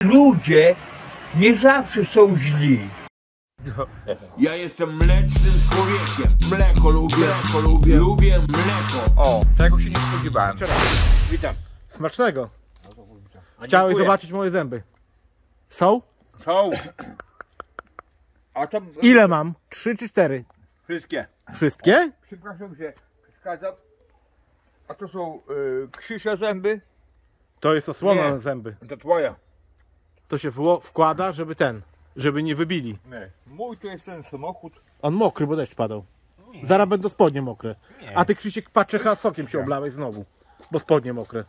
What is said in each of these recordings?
ludzie nie zawsze są źli. Ja jestem mlecznym człowiekiem. Mleko lubię mleko. O, tego się nie spodziewałem. Witam. Smacznego. Chciałeś zobaczyć moje zęby. Są? Są. A tam... Ile mam? 3 czy 4? Wszystkie. Wszystkie? Przepraszam, że przeszkadzam. A to są Krzysia zęby. To jest osłona Nie. na zęby. To twoja. To się wkłada, żeby nie wybili. Nie. Mój to jest ten samochód. On mokry, bo deszcz padał. Zaraz będą spodnie mokre. Nie. A ty, Krzysiek, patrz, sokiem się oblałeś znowu. Bo spodnie mokre.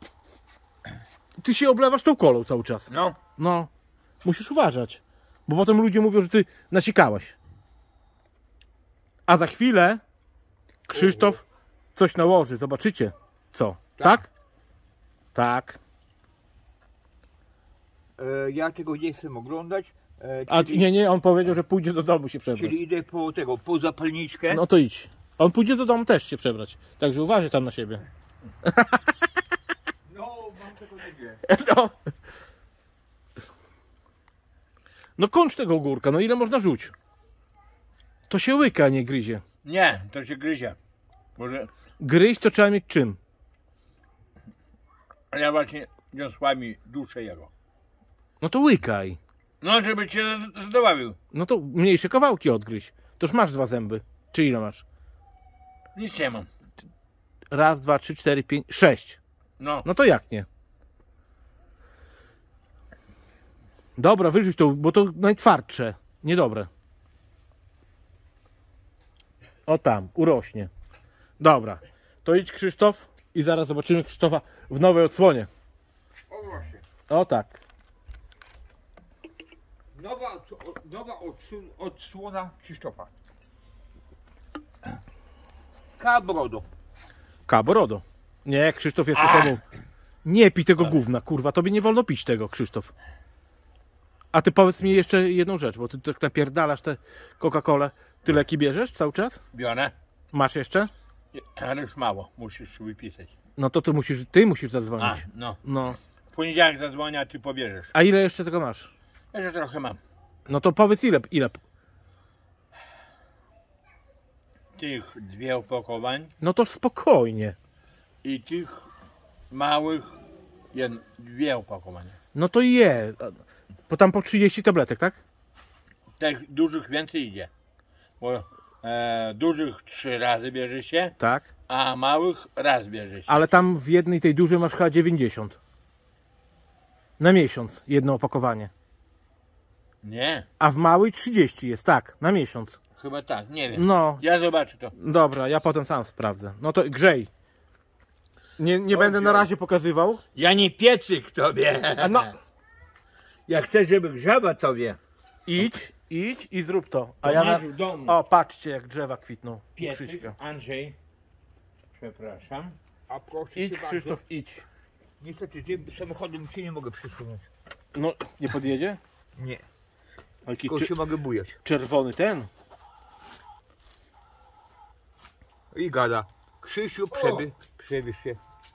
Ty się oblewasz tą kolą cały czas. No. No. Musisz uważać. Bo potem ludzie mówią, że ty naciekałeś. A za chwilę Krzysztof coś nałoży. Zobaczycie. Co? Tak? Tak. Ja tego nie chcę oglądać. A Czyli, nie, on powiedział, że pójdzie do domu się przebrać. czyli idę po zapalniczkę. No to idź. On pójdzie do domu też się przebrać. Także uważaj tam na siebie. No, mam tego nie wie. No. No kończ tego ogórka, no ile można rzuć? To się łyka, a nie gryzie. Nie, to się gryzie. Może Gryźć to trzeba mieć czym? ja właśnie wiosłami duszę jego. No to łykaj. No, żeby cię zdoławił. No to mniejsze kawałki odgryź. To już masz 2 zęby. Czy ile masz? Nic nie mam. 1, 2, 3, 4, 5, 6. No. No to jak nie? Dobra, wyrzuć to, bo to najtwardsze. Niedobre. O tam, urośnie. Dobra, to idź, Krzysztof, i zaraz zobaczymy Krzysztofa w nowej odsłonie. O właśnie. O tak. Nowa odsłona Krzysztofa. Kabrodo. Kaborodo. Nie, Krzysztof jest osobą. Nie pij tego gówna, kurwa. Tobie nie wolno pić tego, Krzysztof. A ty powiedz mi jeszcze jedną rzecz, bo ty tak napierdalasz tę Coca-Colę. Ty leki bierzesz cały czas? Biorę. Masz jeszcze? Ale już mało. Musisz wypisać. No to ty musisz A, zadzwonić. no. No. W poniedziałek zadzwonię, a ty pobierzesz. A ile jeszcze tego masz? Jeszcze trochę mam. No to powiedz ile? Tych 2 opakowań No to spokojnie. i tych małych 2 opakowania. No to je. Bo tam po 30 tabletek, tak? Tych dużych więcej idzie. Bo dużych 3 razy bierze się, Tak. a małych raz bierze się. Ale tam w jednej tej dużej masz chyba 90. Na miesiąc jedno opakowanie. Nie, A w małej 30 jest, tak, na miesiąc. chyba tak, nie wiem. No, Ja zobaczę to. dobra, ja potem sam sprawdzę. No to grzej. Nie będę na razie pokazywał. Ja nie piecyk tobie. A no, Ja chcę, żeby grzała tobie. idź i zrób to. A To ja masz w domu. O, patrzcie jak drzewa kwitną. u Piecyk, Krzyśka. Andrzej. Przepraszam. A proszę Idź, cię bardzo. Krzysztof, idź. Niestety tym samochodem się nie mogę przesunąć. No, nie podjedzie? Nie. Jaki Tylko się mogę bujać. czerwony ten. I gada. Krzysiu, przebierz się.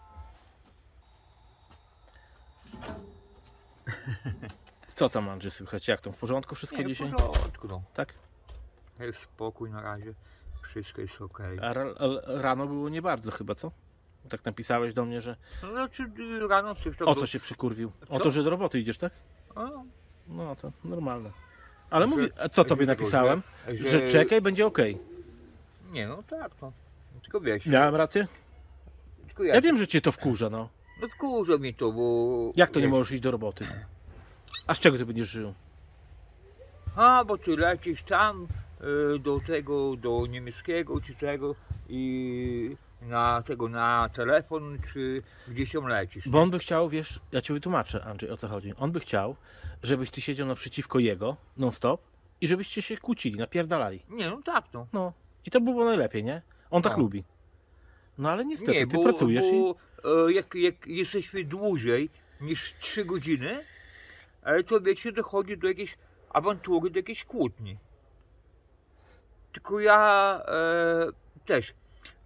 Co tam, Andrzej, słychać? Jak tam? W porządku wszystko Nie, dzisiaj? w porządku, no. Tak? Jest spokój na razie. Wszystko jest okej. A rano było nie bardzo chyba, co? Tak napisałeś do mnie, że... No, znaczy rano coś tam... O co się przykurwił? O to, że do roboty idziesz, tak? A, No to normalne. Ale Że- mówi... A co tobie że tego, napisałem? że- Że czekaj, będzie okej. Nie, no tak, no. Tylko wiesz. Miałem rację? Tylko Ja wiem, że cię to wkurza, no. No wkurza mnie to, bo... Jak to nie wiesz, możesz iść do roboty? A z czego ty będziesz żył? A, bo ty lecisz tam do niemieckiego czy czego i na telefon, czy gdzieś tam lecisz. Bo on by chciał, wiesz, ja ci wytłumaczę, Andrzej, o co chodzi. On by chciał, żebyś ty siedział naprzeciwko jego, non stop, i żebyście się kłócili, napierdalali. Nie, no tak, no. No. I to by było najlepiej, nie? On tak No. lubi. No ale niestety, Nie, ty pracujesz i... jak jesteśmy dłużej niż 3 godziny, ale to wiecie, dochodzi do jakiejś awantury, do jakiejś kłótni. Tylko ja też,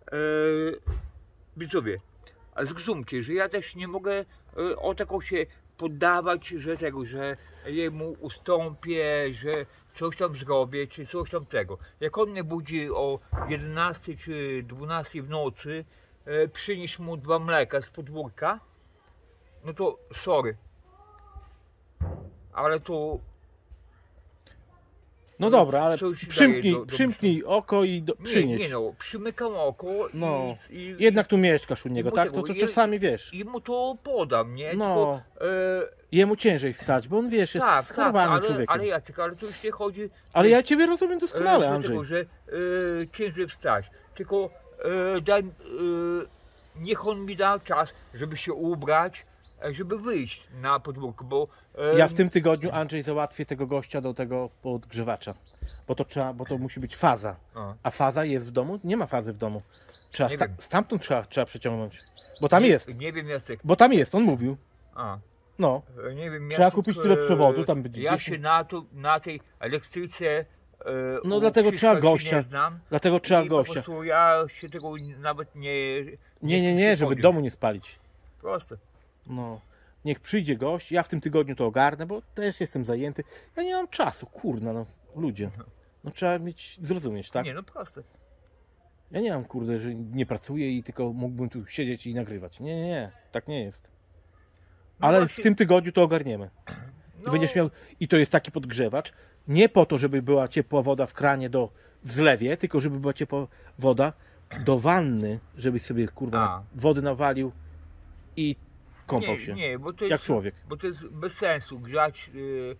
widzowie, a zrozumcie, że ja też nie mogę o taką się poddawać, że tego, że jemu ustąpię, że coś tam zrobię, czy coś tam tego. Jak on mnie budzi o 11 czy 12 w nocy, przynieś mu 2 mleka z podwórka, no to sorry. Ale to No dobra, ale coś przymknij, daje do przymknij oko i przynieś. nie no, przymykam oko No. i Jednak tu mieszkasz u niego, mu tak? tego, To i- czasami wiesz. i mu to podam, nie? No. Tylko, Jemu ciężej wstać, bo on wiesz, jest tak, schorowanym ale człowiekiem. Jacek, ale to już nie chodzi. Ale ja ciebie rozumiem doskonale, że Andrzej. tego, że ciężej wstać. Tylko daj, niech on mi da czas, żeby się ubrać, żeby wyjść na podwórko, bo Ja w tym tygodniu, Andrzej, załatwię tego gościa do tego podgrzewacza. Bo to musi być faza. o, A faza jest w domu? Nie ma fazy w domu. Trzeba Nie wiem. stamtąd trzeba przeciągnąć. Bo tam jest. Nie wiem, Jacek. Bo tam jest, on mówił. A, No. nie wiem, Trzeba Jacek, kupić tyle przewodu, tam będzie Ja 10. się na tej elektryce No u dlatego Krzyśka trzeba się gościa. nie znam. Dlatego trzeba I po gościa. prostu ja się tego nawet nie Nie, żeby podjąć. domu nie spalić. Proste. No. Niech przyjdzie gość, ja w tym tygodniu to ogarnę, bo też jestem zajęty. Ja nie mam czasu, kurna, no ludzie. No trzeba zrozumieć, tak? Nie, no proste. Ja nie mam, kurde, że nie pracuję i tylko mógłbym tu siedzieć i nagrywać. Nie, tak nie jest. No Ale właśnie, w tym tygodniu to ogarniemy. I no, będziesz miał, i to jest taki podgrzewacz, nie po to, żeby była ciepła woda w kranie w zlewie, tylko żeby była ciepła woda do wanny, żebyś sobie, kurwa, wody nawalił i kąpał się. Nie, bo to Jak jest, człowiek. Bo to jest bez sensu grzać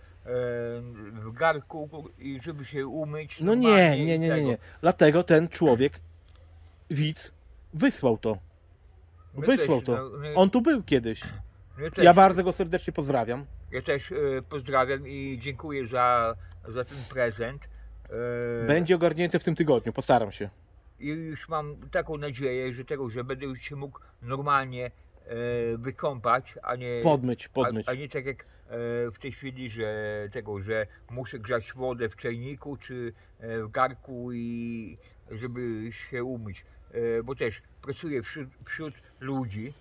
w garku i żeby się umyć. No normalnie i nie. tego. Dlatego ten człowiek, widz, wysłał to. My Wysłał też, to. no, On tu był kiedyś. ja też, Ja bardzo go serdecznie pozdrawiam. ja też pozdrawiam i dziękuję za ten prezent. Będzie ogarnięty w tym tygodniu, postaram się. I już mam taką nadzieję, że będę już się mógł normalnie wykąpać, a nie Podmyć. A nie tak jak w tej chwili, że muszę grzać wodę w czajniku czy w garku i żeby się umyć. Bo też pracuję wśród ludzi.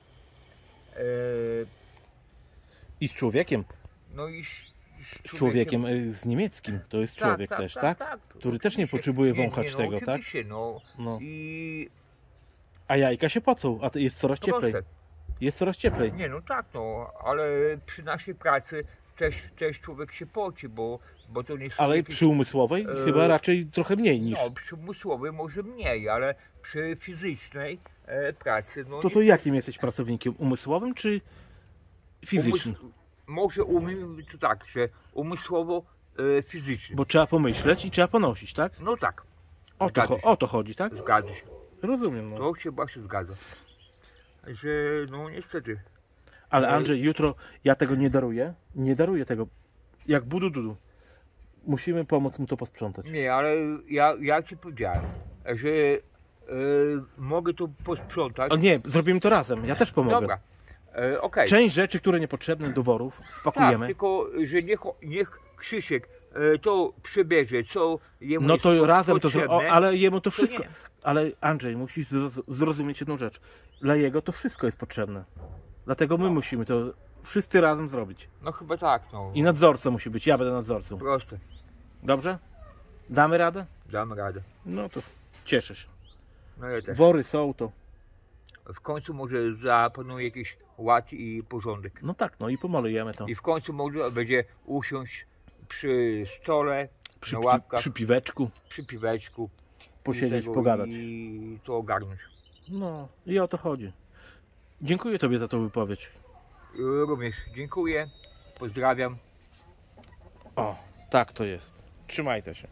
I z człowiekiem. No i Z człowiekiem z niemieckim. To jest człowiek też, tak? Który też nie Oczywiście. potrzebuje wąchać no, tego, tak? oczywiście, no. No. I A jajka się pocą, a to jest coraz to cieplej. proste. Jest coraz cieplej. Nie no tak, no, ale przy naszej pracy też człowiek się poci, bo to nie są Ale jakieś... przy umysłowej chyba raczej trochę mniej niż. No, przy umysłowej może mniej, ale przy fizycznej pracy, no To jakim jesteś pracownikiem? Umysłowym czy fizycznym? Może to tak, że umysłowo fizyczny. Bo trzeba pomyśleć i trzeba ponosić, tak? No tak, O to chodzi, tak? zgadza się. Rozumiem, no. To się właśnie zgadza. Że no niestety. Ale Andrzej, jutro ja tego nie daruję. Nie daruję tego. Jak budu. Musimy pomóc mu to posprzątać. Nie, ale ja ci powiedziałem, że mogę to posprzątać. O nie, zrobimy to razem. Ja też pomogę. Dobra, okej. Część rzeczy, które niepotrzebne do worów, Tak, wpakujemy. tylko że niech Krzysiek to przebierze, co jemu No jest to razem to potrzebne. ale jemu to to wszystko. nie. Ale Andrzej, musisz zrozumieć jedną rzecz. Dla jego to wszystko jest potrzebne. Dlatego my musimy to wszyscy razem zrobić. No chyba tak, no. I nadzorca musi być. Ja będę nadzorcą. Proste. Dobrze? Damy radę? Damy radę. No to cieszę się. No ja też. Wory są to. W końcu może zapanuje jakiś ład i porządek. No tak, no i pomalujemy to. I w końcu może będzie usiąść przy stole, na ławkach, Przy piweczku. przy piweczku. Posiedzieć, i tego, pogadać. I to ogarnąć. No i o to chodzi. Dziękuję tobie za tą wypowiedź. Również dziękuję. Pozdrawiam. O, tak to jest. Trzymajcie się.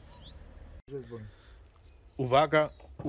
Uwaga.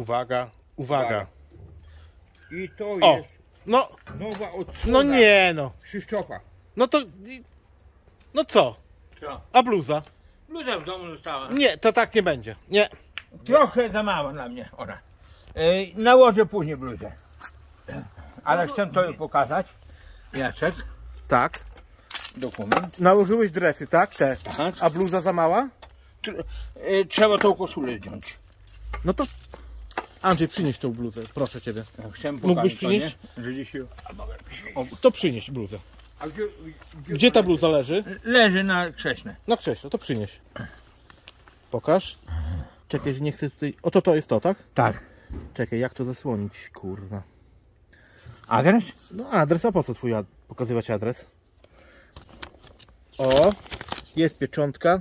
I to O, jest no, nowa odsłona no nie no. Krzysztofa. No to, no co? Co? A bluza? Bluza w domu została. Nie, to tak nie będzie. Nie. Trochę za mała dla mnie, ona. Nałożę później bluzę. Ale chcę to pokazać. Jacek, Tak. dokument. Nałożyłeś dresy, tak? Te. Aha. A bluza za mała? Trzeba tą koszulę zdjąć. No to Andrzej, przynieś tą bluzę, proszę ciebie. Chcę Mógłbyś pokazać, to, nie? przynieść? Że dzisiaj... To przynieś bluzę. A Gdzie ta bluza leży? Leży na krześle. Na krześle, to przynieś. Pokaż. Czekaj, że nie chcę tutaj... Oto to jest to, tak? Tak. Czekaj, jak to zasłonić, kurwa. Adres? No adres, a po co twój pokazywać adres? O, jest pieczątka.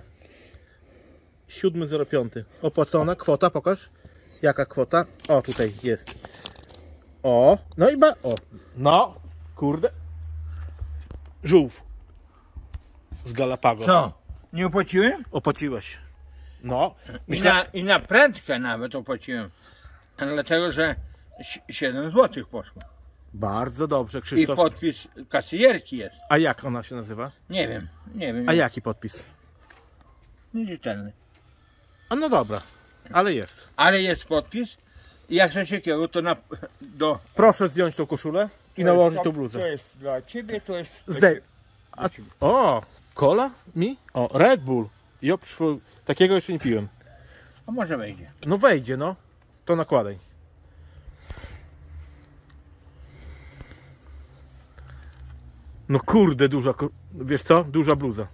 7.05. Opłacona, kwota, pokaż. Jaka kwota? O, tutaj jest. O, no i o, no, kurde. Żółw. Z Galapagos. Co? Nie opłaciłem? Opłaciłeś. No. I na prędkę nawet opłaciłem. Dlatego, że 7 zł poszło. Bardzo dobrze, I Krzysztof. podpis kasjerki jest. A jak ona się nazywa? Nie wiem, nie wiem. A jaki podpis? Nieczytelny. A no dobra, ale jest. Ale jest podpis. I jak coś takiego, to Proszę zdjąć tą koszulę i nałożyć tą bluzę. To jest dla ciebie, to jest... Zdej. O, cola? Mi? O, Red Bull. Takiego jeszcze nie piłem. A może wejdzie. No wejdzie, no. To nakładaj. No kurde, duża, wiesz co? Duża bluza.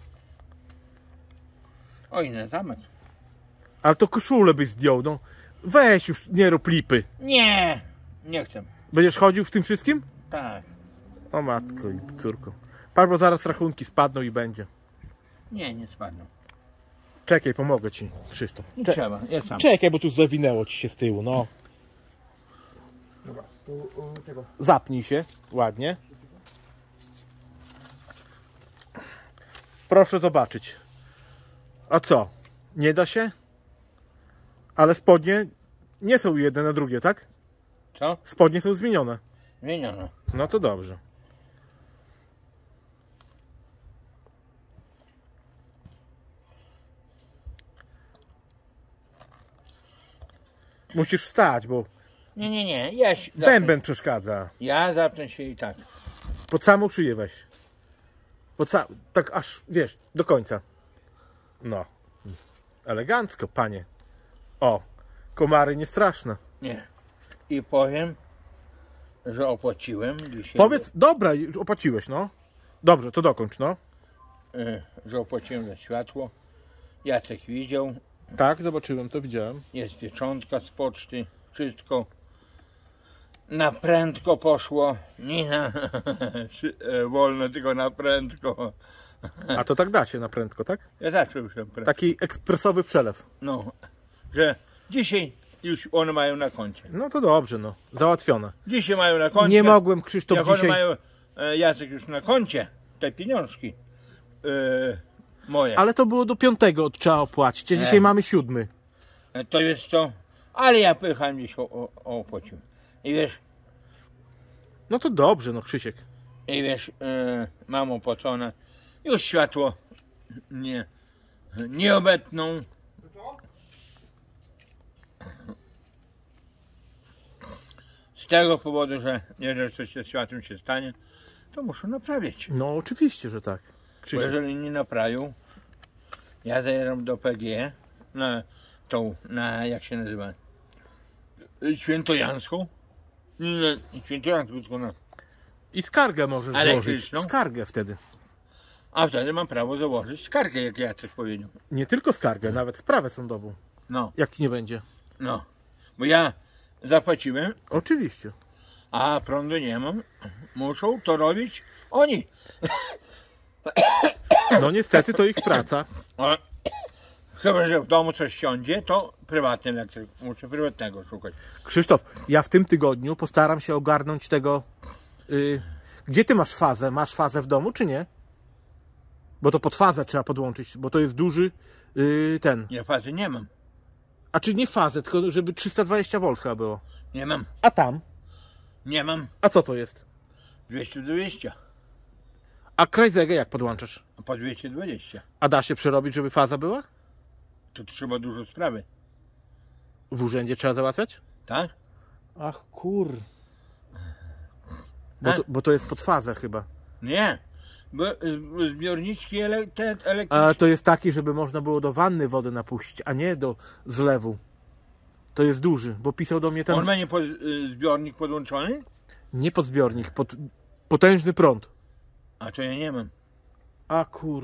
Oj, na zamek. Ale to koszulę byś zdjął, no. Weź już, nie rób lipy. Nie, nie chcę. Będziesz chodził w tym wszystkim? Tak. O matko i córko. Patrz, bo zaraz rachunki spadną i będzie. Nie spadną. Czekaj, pomogę ci, Krzysztof. Nie trzeba, ja sam. Czekaj, bo tu zawinęło ci się z tyłu, no. Dobra, tu tego. Zapnij się, ładnie. Proszę zobaczyć. A co? Nie da się? Ale spodnie nie są jedne na drugie, tak? Co? Spodnie są zmienione. Zmieniono. No to dobrze. Musisz wstać, bo Nie. Ja się bęben przeszkadza. Ja zapnę się i tak. Pod samą szyję weź. Tak aż, wiesz, do końca. No. Elegancko, panie. O, komary nie straszne. Nie. I powiem, że opłaciłem dzisiaj. Powiedz, dobra, już opłaciłeś, no. Dobrze, to dokończ, no. Że opłaciłem za światło. Jacek widział. Tak, zobaczyłem, to widziałem. Jest pieczątka z poczty. Wszystko. Na prędko poszło. Nie na wolno, tylko na prędko. A to tak da się na prędko, tak? Ja zawsze już prędko. Taki ekspresowy przelew. No, że dzisiaj już one mają na koncie. No to dobrze, no. Załatwione. Dzisiaj mają na koncie. Nie mogłem, Krzysztof, Jak dzisiaj... one mają, Jacek, już na koncie, te pieniążki moje. Ale to było do 5 trzeba opłacić, a dzisiaj mamy 7. To jest to, ale ja pojechałem dziś opłacił. I wiesz, No to dobrze, no Krzysiek. mam opłacone. Już światło nie obetną. Z tego powodu, że jeżeli coś ze światłem się stanie, to muszą naprawić. No oczywiście, że tak. Bo Krzysiek. jeżeli nie naprawią, ja zajeżdżam do PG na jak się nazywa? Świętojańską? Nie, Świętojańską, tylko na. I skargę możesz złożyć. Elektryczną? Skargę wtedy. A wtedy mam prawo założyć skargę, jak ja coś powiedział. Nie tylko skargę, nawet sprawę sądową. No, Jak nie będzie. no. Bo ja zapłaciłem, Oczywiście. a prądu nie mam. Muszą to robić oni. No niestety to ich praca. A, chyba że w domu coś siądzie, to prywatny elektryk. Muszę prywatnego szukać. Krzysztof, ja w tym tygodniu postaram się ogarnąć tego... Gdzie ty masz fazę? Masz fazę w domu, czy nie? Bo to pod fazę trzeba podłączyć, bo to jest duży ten. Ja fazy nie mam. A czy nie fazę, tylko żeby 320V chyba było. Nie mam. A tam? Nie mam. A co to jest? 220. A krajzegę jak podłączasz? A po 220. A da się przerobić, żeby faza była? To trzeba dużo sprawy. W urzędzie trzeba załatwiać? Tak? Ach kur... Tak? Bo to jest pod fazę chyba. Nie. Bo zbiorniczki te A elektryczne. to jest taki, żeby można było do wanny wodę napuścić, a nie do zlewu. To jest duży, bo pisał do mnie ten... On ma nie zbiornik podłączony? Nie pod zbiornik, pod potężny prąd. A to ja nie mam. A kur...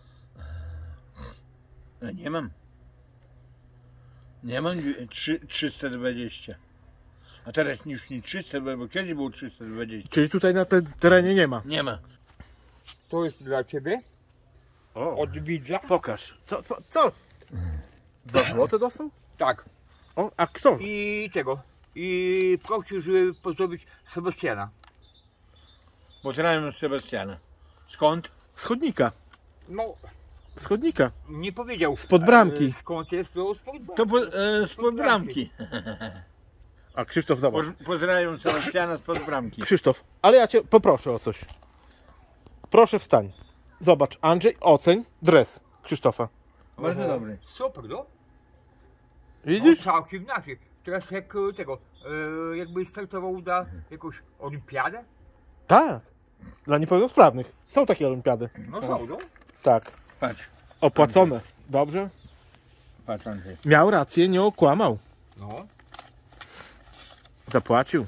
Ja nie mam. Nie mam 320. A teraz już nie 300, bo kiedyś było 320. Czyli tutaj na tym terenie nie ma. Nie ma. To jest dla ciebie, O, od widza. pokaż. Co? 2 złote dostał? Tak. O, a kto? I tego. I prosił, żeby pozdrowić Sebastiana. Pozdrawiam Sebastiana. Skąd? Z chodnika. No, Z chodnika. nie powiedział. Spod bramki. Skąd jest to? Spod bramki. To spod bramki. A Krzysztof, zobacz. Pozdrawiam Sebastiana spod bramki. Krzysztof, ale ja cię poproszę o coś. Proszę wstań. Zobacz, Andrzej, oceń dres Krzysztofa. Bardzo dobry. Super, no? Widzisz? No, całkiem inaczej. Teraz jak tego, jakby startował na jakąś olimpiadę? Tak. Dla niepełnosprawnych. Są takie olimpiady. No są, no. Tak. Patrz, Opłacone. Dobrze? patrz Andrzej. Miał rację, nie okłamał. No. Zapłacił.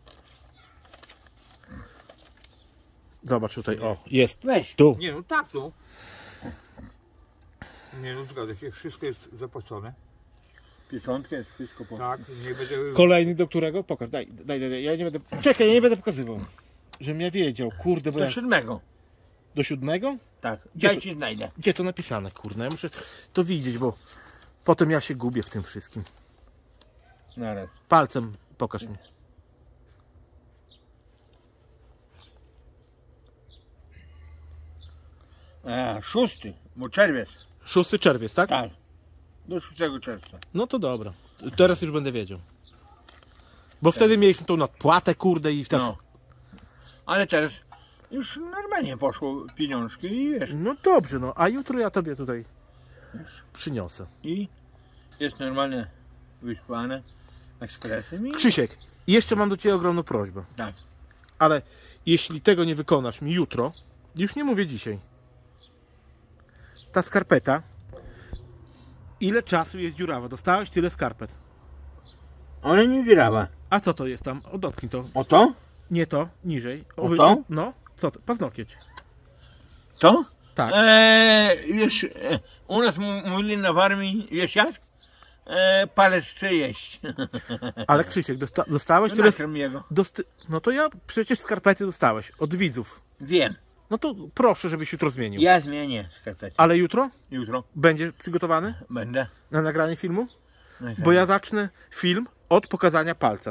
Zobacz tutaj, o, jest. Weź. Tu. Nie no tak, no. Nie no, zgadza się, wszystko jest zapłacone. Pieczątkę jest wszystko po. Tak, nie będę... Kolejny do którego? Pokaż, daj. Ja nie będę. Czekaj, ja nie będę pokazywał. Żebym ja wiedział, kurde, bo Do ja... 7. Do 7? Tak. Gdzie Daj to- ci znajdę. Gdzie to napisane, kurde? Ja muszę to widzieć, bo potem ja się gubię w tym wszystkim. Naraz. Palcem pokaż mi. A, 6, bo czerwiec. 6 czerwiec, tak? Tak. Do 6 czerwca. No to dobra. Teraz już będę wiedział. Bo wtedy mieliśmy tą nadpłatę, kurde, i wtedy... No. Ale teraz już normalnie poszło pieniążki i wiesz. No dobrze, no. A jutro ja tobie tutaj przyniosę. I jest normalnie wysłane ekspresem i Krzysiek, jeszcze mam do ciebie ogromną prośbę. tak. Ale jeśli tego nie wykonasz mi jutro, już nie mówię dzisiaj, ta skarpeta, ile czasu jest dziurawa? Dostałeś tyle skarpet. Ona nie dziurawa. A co to jest tam? O, dotknij to. O to? Nie to, niżej. O to? No, co to? Paznokieć. To? Tak. Wiesz, u nas mówili na armii, wiesz jak? Palec chce jeść. Ale Krzysiek, dostałeś To tyle... nakrm jego. No to ja przecież skarpety dostałeś od widzów. Wiem. No to proszę, żebyś jutro zmienił. Ja zmienię skarpetę. Ale jutro Jutro będzie przygotowany będę. na nagranie filmu? Bo ja zacznę film od pokazania palca.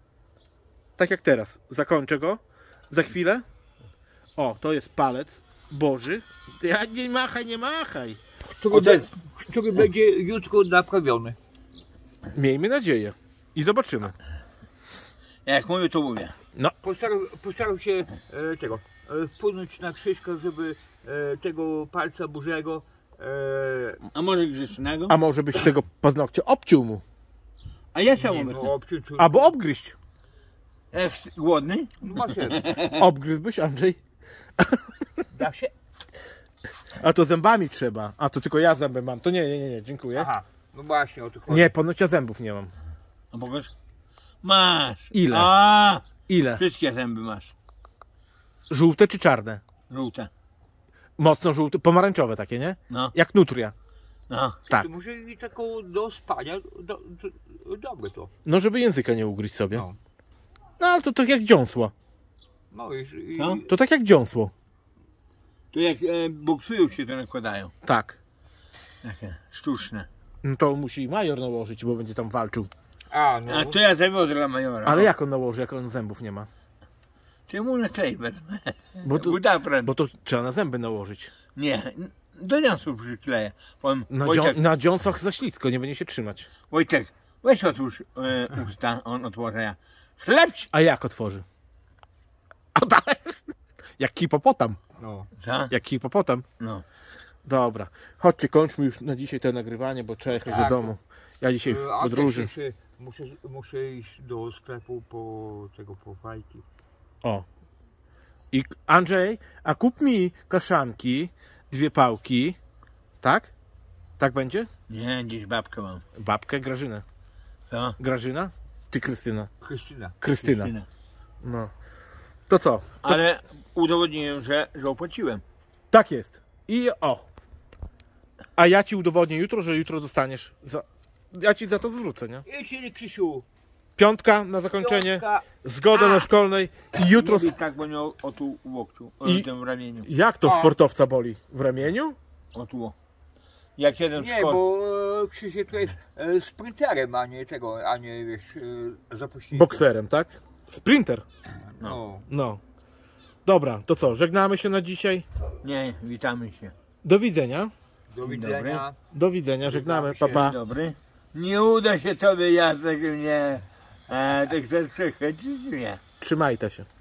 Tak jak teraz. Zakończę go. Za chwilę. O, to jest palec Boży. Ja nie machaj, nie machaj. Który będzie jutro naprawiony. Miejmy nadzieję. I zobaczymy. Jak mówię, to mówię. Postarał się tego wpłynąć na Krzyśka, żeby tego palca Bożego A może grzecznego? A może byś tego paznokcia obciął mu? A ja nie, chciałbym. no, obciąć. Albo obgryźć. Jak głodny? No, masz rację. Obgryzłbyś, Andrzej? Da się? A to zębami trzeba. A to tylko ja zęby mam. To nie, dziękuję. Aha, no właśnie o to chodzi. Nie, ponoć ja zębów nie mam. A pokaż. Masz. Ile? A, Ile? wszystkie zęby masz. Żółte czy czarne? Żółte. Mocno żółte, pomarańczowe takie, nie? No, Jak nutria. no. Tak. To może i taką do spania, dobre to. No, żeby języka nie ugryźć sobie. No. No, ale to tak jak dziąsło. No i No. To tak jak dziąsło. To jak boksują się, to nakładają. Tak. Takie sztuczne. No to musi major nałożyć, bo będzie tam walczył. no. A to ja zawiozę dla majora. Ale jak on nałoży, jak on zębów nie ma? To ja mu na klej wezmę. Bo to, Budapren. bo to trzeba na zęby nałożyć. Nie, do niosów przykleję. Powiem, Na dziąsach za ślisko, nie będzie się trzymać. Wojtek, weź otwórz usta, on otworzy ja. Chlebć! A jak otworzy? A tak. Jak hipopotam. No. Co? Jak hipopotam. No. Dobra. Chodźcie, kończmy już na dzisiaj to nagrywanie, bo trzeba jechać do Tak. domu. Ja dzisiaj w A podróży. też jeszcze muszę iść do sklepu po fajki. O. I Andrzej, a kup mi kaszanki, 2 pałki. Tak? Tak będzie? Nie, gdzieś babkę mam. Babkę, Grażynę. Co? Grażyna? Ty Krystyna. Krystyna. Krystyna. Krystyna. No. To co? To... Ale udowodniłem, że opłaciłem. Tak jest. I o. A ja ci udowodnię jutro, że jutro dostaniesz. Ja ci za to zwrócę, nie? I czyli Krzysiu, 5 na zakończenie. piątka. Zgoda na szkolnej. I jutro. Nie tak, bo miał o tu w łokciu, o I- tym ramieniu. Jak to A. sportowca boli? W ramieniu? O tu. Jak jeden Nie, skok. bo Krzysiek to jest sprinterem, a nie tego, a nie wiesz, zapośrednikiem. Bokserem, tak? Sprinter. No. No. Dobra, to co? Żegnamy się na dzisiaj. Nie, witamy się. Do widzenia. Do Dzień widzenia. Do widzenia, żegnamy. Żegnamy Pa, się. pa. Dobry. Nie uda się tobie, Jacek, mnie. Ty chcesz przechwycić mnie. Trzymajcie się.